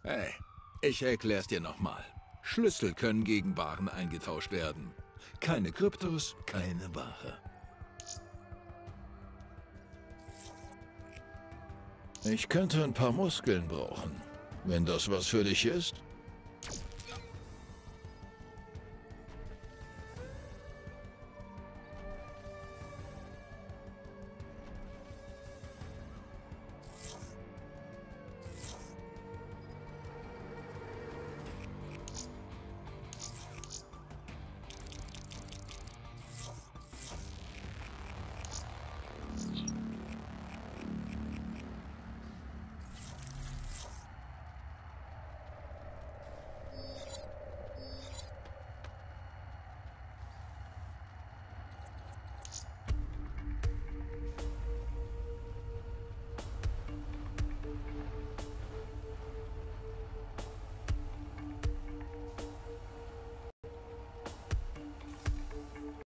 Hey, ich erklär's dir nochmal. Schlüssel können gegen Waren eingetauscht werden. Keine Kryptos, keine Ware. Ich könnte ein paar Muskeln brauchen. Wenn das was für dich ist?